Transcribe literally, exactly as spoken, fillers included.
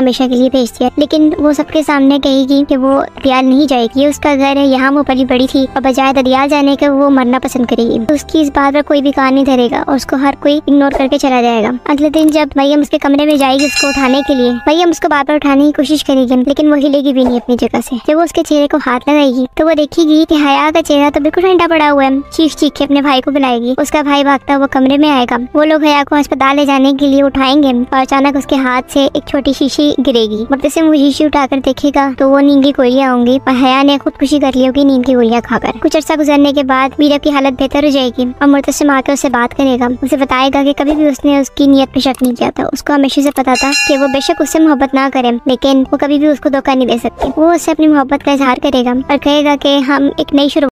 हमेशा के लिए भेज दिया। लेकिन वो सबके सामने कहेगी कि वो ददियाल नहीं जाएगी, उसका घर है यहाँ, वो पली बड़ी थी और बजाय ददियाल जाने के वो मरना पसंद करेगी। तो उसकी इस बात पर कोई भी कान नहीं धरेगा और उसको हर कोई इग्नोर करके चला जाएगा। अगले दिन जब मरियम उसके कमरे में जाएगी उसको उठाने के लिए, मरियम उसको बार बार उठाने की कोशिश करेगी लेकिन वो हिलेगी भी नहीं अपनी जगह से। जब वो उसके चेहरे को हाथ लगाएगी तो वो देखेगी कि हया का चेहरा तो बिल्कुल ठंडा पड़ा हुआ है। चीख चीख के अपने भाई को बुलाएगी। उसका भाई भागता हुआ कमरे में आएगा। वो लोग हया को अस्पताल ले जाने के लिए उठाएंगे और अचानक उसके हाथ से एक छोटी शीशी गिरेगी। मुर्तसिम वो शीशी उठाकर देखेगा तो वो नींद की गोलियां होंगी और हया ने खुदकुशी कर ली होगी नींद की गोलियां खाकर। कुछ अर्सा गुजरने के बाद मीरा की हालत बेहतर हो जाएगी और मुर्तसिम आकर उससे बात करेगा। उसे बताएगा कि कभी भी उसने उसकी नीयत पे शक नहीं किया था। उसको हमेशा से पता था कि वो बेशक उससे मोहब्बत ना करे लेकिन वो कभी भी उसको धोखा नहीं दे सकती। वो उससे अपनी मोहब्बत का इजहार करेगा और कहेगा कि हम एक नई शुरुआत